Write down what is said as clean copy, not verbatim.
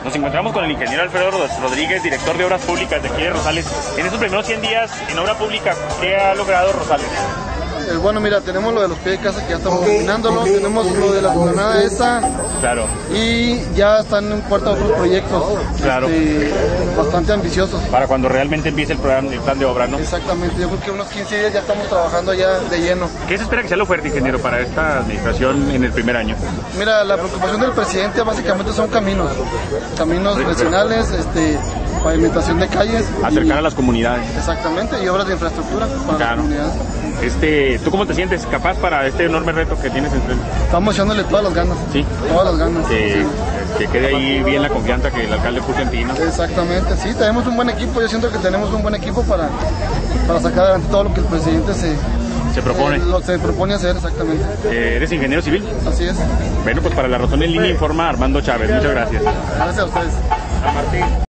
Nos encontramos con el ingeniero Alfredo Rodríguez, director de Obras Públicas de aquí de Rosales. En estos primeros 100 días en obra pública, ¿qué ha logrado Rosales? Bueno, mira, tenemos lo de los pies de casa que ya estamos terminándolo, tenemos lo de la explanada esa, claro, y ya están en puerta otros proyectos, claro, bastante ambiciosos. Para cuando realmente empiece el plan de obra, ¿no? Exactamente, yo creo que unos 15 días ya estamos trabajando ya de lleno. ¿Qué se espera que sea lo fuerte, ingeniero, para esta administración en el primer año? Mira, la preocupación del presidente básicamente son caminos vecinales, pavimentación de calles. Acercar a las comunidades. Exactamente, y obras de infraestructura para las comunidades. ¿Tú cómo te sientes capaz para este enorme reto que tienes enfrente? Estamos echándole todas las ganas. Sí. Todas las ganas. Que quede ahí bien la confianza que el alcalde puso en ti, ¿no? Exactamente, sí, tenemos un buen equipo. Yo siento que tenemos un buen equipo para sacar adelante todo lo que el presidente se propone hacer, exactamente. ¿Eres ingeniero civil? Así es. Bueno, pues para La Razón en Línea informa Armando Chávez. Muchas gracias. Gracias a ustedes. A Martín.